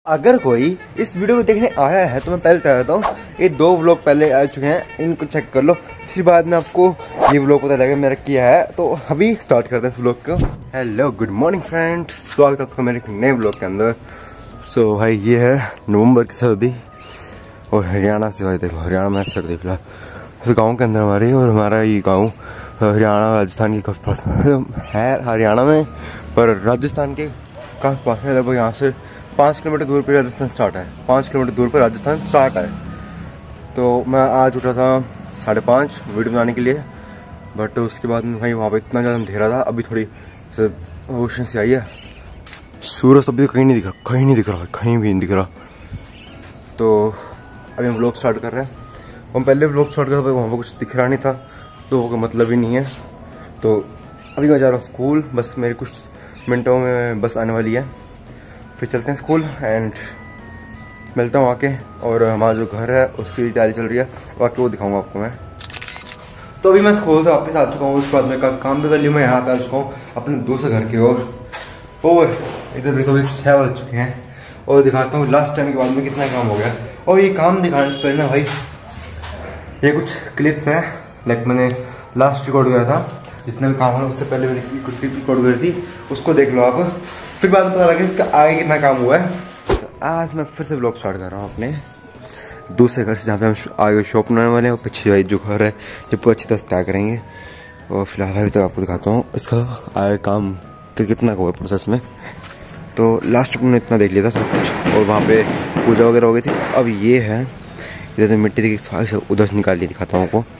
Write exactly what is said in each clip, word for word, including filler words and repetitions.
अगर कोई इस वीडियो को देखने आया है तो मैं पहले बता देता हूँ, ये दो व्लॉग पहले आ चुके हैं, इनको चेक कर लो, फिर बाद में आपको ये व्लॉग पता लगेगा मेरा किया है। तो अभी स्टार्ट करते हैं इस व्लॉग को। हेलो गुड मॉर्निंग फ्रेंड्स, स्वागत है आपका मेरे नए व्लॉग के अंदर। सो so, भाई ये है नवंबर की सर्दी और हरियाणा से, भाई देखो हरियाणा में सर्दी फिलहाल इस गाँव के अंदर हमारी, और हमारा ये गाँव हरियाणा राजस्थान के पास है, हरियाणा में पर राजस्थान के काफ़ी पास है। लगभग यहाँ से पाँच किलोमीटर दूर पर राजस्थान स्टार्ट है, पाँच किलोमीटर दूर पर राजस्थान स्टार्ट है। तो मैं आज उठा था साढ़े पाँच वीडियो बनाने के लिए, बट उसके बाद में भाई वहाँ पे इतना ज़्यादा अंधेरा था। अभी थोड़ी रोशनी से आई है, सूरज अभी कहीं नहीं दिख रहा, कहीं नहीं दिख रहा, कहीं भी नहीं दिख रहा। तो अभी हम व्लॉग स्टार्ट कर रहे हैं। हम पहले व्लॉग स्टार्ट कर रहे थे, वहाँ पर कुछ दिख रहा नहीं था, तो वो मतलब ही नहीं है। तो अभी मैं जा रहा हूँ स्कूल, बस मेरे कुछ मिनटों में बस आने वाली है, फिर चलते हैं स्कूल एंड मिलता हूँ आके। और हमारा जो घर है उसकी तैयारी चल रही है, बाकी वो दिखाऊंगा आपको मैं। तो अभी मैं स्कूल से वापस आ चुका हूँ, उसके बाद मैं काम भी कर लिया, मैं यहाँ पे आ चुका हूँ अपने दूसरे घर की ओर। और इधर देखो अभी छः बज चुके हैं, और दिखाता हूँ लास्ट टाइम के बाद में कितना काम हो गया। और ये काम दिखाने से पहले ना भाई, ये कुछ क्लिप्स हैं, लाइक मैंने लास्ट रिकॉर्ड किया था, जितना भी काम है उससे पहले मैंने कुछ क्लिप रिकॉर्ड करी थी, उसको देख लो आप, फिर बाद में पता लगे इसका आगे कितना काम हुआ है। तो आज मैं फिर से व्लॉग स्टार्ट कर रहा हूँ अपने दूसरे घर से, जहाँ पे हम आगे शॉप बनाने वाले हैं, और पीछे भाई जो घर है जब अच्छी तरह तय करेंगे। और फिलहाल अभी तक आपको दिखाता हूँ इसका आगे काम तो कितना हुआ प्रोसेस में। तो लास्ट अपने इतना देख लिया था सब कुछ, और वहाँ पे पूजा वगैरह हो गई थी। अब ये है इधर तो मिट्टी की सारी उधर से निकाल ली, दिखाता हूँ आपको।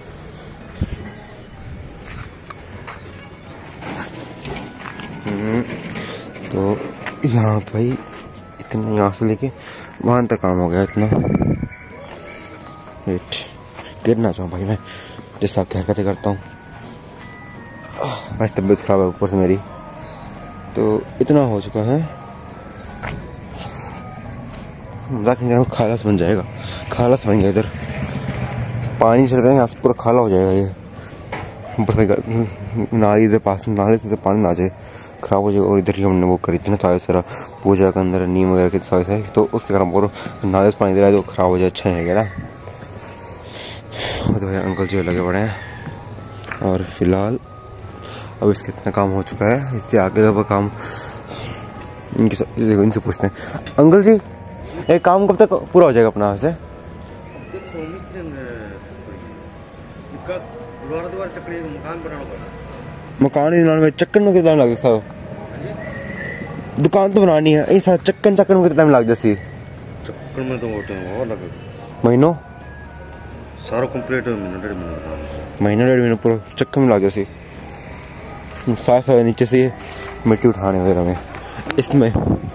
तो यहाँ भाई इतना यहाँ से लेके वहाँ तक काम हो गया इतना। वेट, गिरना चाहूँ भाई मैं, जैसे आपकी हरकतें करता हूँ। आज तबीयत खराब है ऊपर से मेरी, तो इतना हो चुका है। खालस बन जाएगा, खालस बन गया, इधर पानी चल रहा है, यहाँ से पूरा खाला हो जाएगा ये। नाली से पास नाले से तो पानी ना जाए, खराब हो जाएगा। और इधर ही हमने वो करी थी ना सारे सारा पूजा के अंदर नीम वगैरह की सारे सारे, तो उसके कारण बोलो नाले से पानी दे रहा है तो खराब हो जाए, अच्छा नहीं ना। तो भाई अंकल जी लगे पड़े हैं, और फिलहाल अब इसका इतना काम हो चुका है, इससे आगे का काम इनके इनसे पूछते हैं। अंकल जी ये काम कब तक पूरा हो जाएगा अपना वैसे? मकान ही बनाने में चक्कर में कितना टाइम लग जाता है? दुकान तो बनानी है, ऐसा चक्कर चक्कर में कितना टाइम लग जाती है? चक्कर में तो और लगेगा महीनों, सारा कंप्लीट महीना डेढ़ महीना महीना डेढ़ महीना पूरा चक्कर में लग जाती। साथ साथ नीचे से मिट्टी उठाने वगैरह में इसमें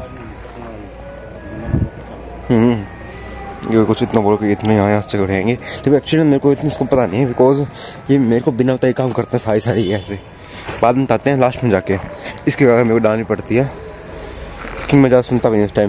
हम्म ये कुछ इतना बोलो कि इतने यहाँ से उठाएंगे। देखो एक्चुअली मेरे को इतनी इसको पता नहीं है, बिकॉज ये मेरे को बिना बताए काम करते हैं सारी सारी ऐसे, बाद में बताते हैं लास्ट में जाके। इसके कारण मेरे को डालनी पड़ती है कि मैं ज़्यादा सुनता भी नहीं उस टाइम,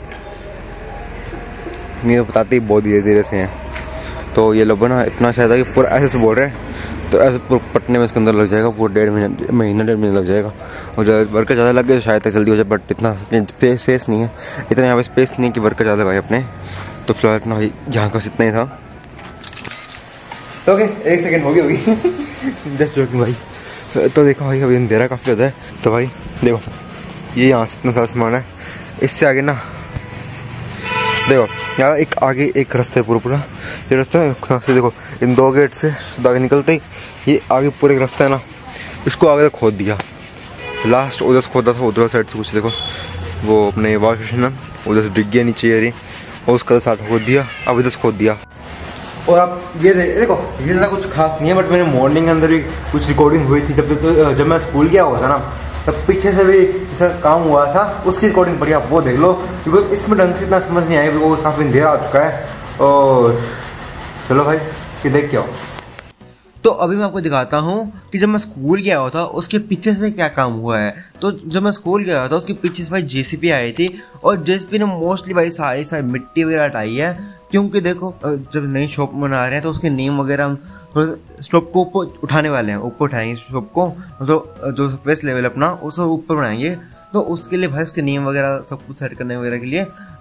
मेरे को बताते ही बहुत धीरे धीरे से हैं। तो ये लोग ना इतना शायद है कि पूरा ऐसे से बोल रहे हैं, तो ऐसे पूरा पटने में इसके अंदर लग जाएगा पूरा डेढ़ महीना महीना डेढ़ महीना लग जाएगा। और वर्कर ज़्यादा लग गए तो शायद तक जल्दी हो जाए, बट इतना स्पेस स्पेस नहीं है, इतना यहाँ पे स्पेस नहीं है कि वर्कर ज़्यादा लगाए अपने। तो फिलहाल इतना भाई जहाँ का इतना ही था। तो ओके, एक सेकेंड होगी होगी जस्ट जोकिंग भाई। तो देखो भाई अभी अंधेरा काफ़ी ज़्यादा है, तो भाई देखो ये यहाँ से इतना सारा सामान है, इससे आगे ना देखो यार एक आगे एक रास्ता है पूरा पूरा, ये रास्ता है से देखो इन दो गेट से आगे निकलते ही ये आगे पूरे रास्ता है ना, इसको आगे तक खोद दिया। लास्ट उधर से खोदा था, उधर साइड से कुछ देखो वो अपने वॉश बेसिन है उधर से डिग गया नीचे ये, और उसका साथ खोद दिया, अब इधर से खोद दिया। और आप ये दे, देखो ये ज़्यादा कुछ खास नहीं है, बट मेरे मॉर्निंग के अंदर भी कुछ रिकॉर्डिंग हुई थी जब तो जब मैं स्कूल गया हुआ था ना, तब पीछे से भी ऐसा काम हुआ था, उसकी रिकॉर्डिंग बढ़िया आप वो देख लो, बिकॉज इसमें ढंग से इतना समझ नहीं आया, बिकॉज काफ़ी अंधेरा आ चुका है। और चलो भाई कि देख के आओ। तो अभी मैं आपको दिखाता हूँ कि जब मैं स्कूल गया हुआ था उसके पीछे से क्या काम हुआ है। तो जब मैं स्कूल गया हुआ था उसके पीछे से भाई जेसीबी आई थी, और जेसीबी ने मोस्टली भाई सारी सारी मिट्टी वगैरह हटाई है, क्योंकि देखो जब नई शॉप बना रहे हैं तो उसके नेम वगैरह हम थोड़ा शॉप को ऊपर उठाने वाले हैं, ऊपर उठाएंगे शॉप को, तो जो फेस लेवल अपना उसे ऊपर बनाएंगे। तो उसके लिए भाई उसके नेम वगैरह सब कुछ सेट करने वगैरह के लिए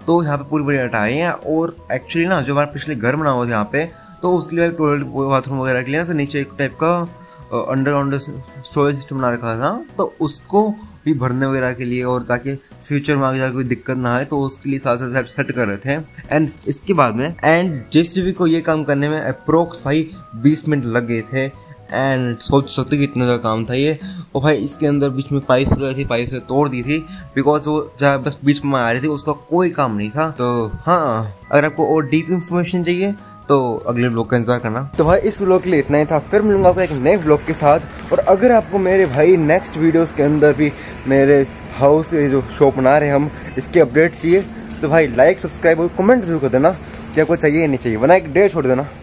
तो यहाँ पे पूरी पूरी हटाए हैं। और एक्चुअली ना जो हमारा पिछले घर बना हुआ था यहाँ पे, तो उसके लिए टॉयलेट बाथरूम वगैरह के लिए ना नीचे एक टाइप का अंडरग्राउंड स्टोरेज सिस्टम बना रखा था, तो उसको भी भरने वगैरह के लिए और ताकि फ्यूचर में आगे जाकर कोई दिक्कत ना आए, तो उसके लिए साथ साथ सेट कर रहे थे। एंड इसके बाद में एंड जेसीबी को ये काम करने में अप्रोक्स भाई बीस मिनट लग गए थे। एंड सोच सकते कि इतना ज़्यादा काम था ये। और भाई इसके अंदर बीच में पाइप्स गई थी, पाइप से तोड़ दी थी, बिकॉज वो जहाँ बस बीच में आ रही थी उसका कोई काम नहीं था। तो हाँ, अगर आपको और डीप इंफॉर्मेशन चाहिए तो अगले व्लॉग का इंतजार करना। तो भाई इस व्लॉग के लिए इतना ही था, फिर मिलूंगा आपको एक नए व्लॉग के साथ। और अगर आपको मेरे भाई नेक्स्ट वीडियोस के अंदर भी मेरे हाउस जो शॉप बना रहे हैं हम, इसके अपडेट चाहिए तो भाई लाइक सब्सक्राइब और कमेंट जरूर कर देना कि आपको चाहिए या नहीं चाहिए, वरना एक डेट छोड़ देना।